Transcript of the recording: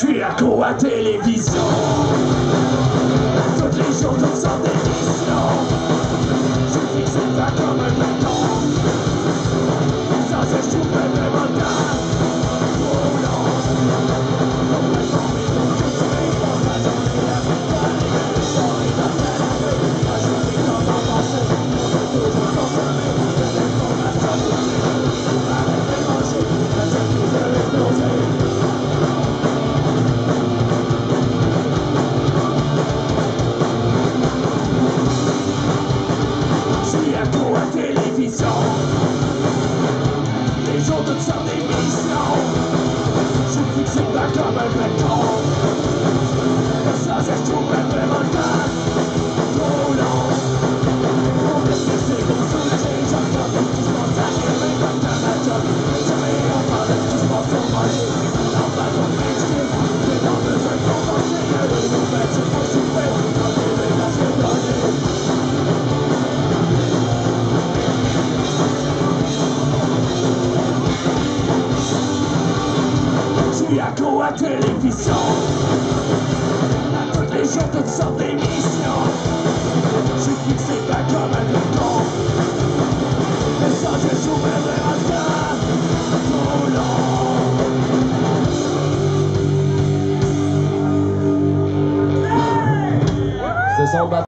suis accro à télévision. Tous les jours, toutes sortes d'émissions. Je suis fixé pas comme un bâton. Sans cesse, je trouve vraiment le temps. Oh non. Complètement métroculturé. Passe la journée à m'étoiler. Les soirées dans le canapé. À jouer comme en passé. On veut toujours consommer de l'information continue. Pour arrêter de manger. La tête nous a explosé. Accro à télévision. Les jours toutes sortes d'émissions. Je suis fixé pas comme un béton. Sans cesse je trouve vraiment le temps. Trop long. On laisse les secondes soulagées. Je regarde tout ce qui se passe à rien. Comme dans ma job. Jamais on parle de ce qui se passe sur moi. On en parle comme mainstream. Mais dans besoin de compenser. Les nouvelles c'est pas super. Quand les ménages sont donnés. Je suis accro à télévision. À tous les jours, toutes sortes d'émissions.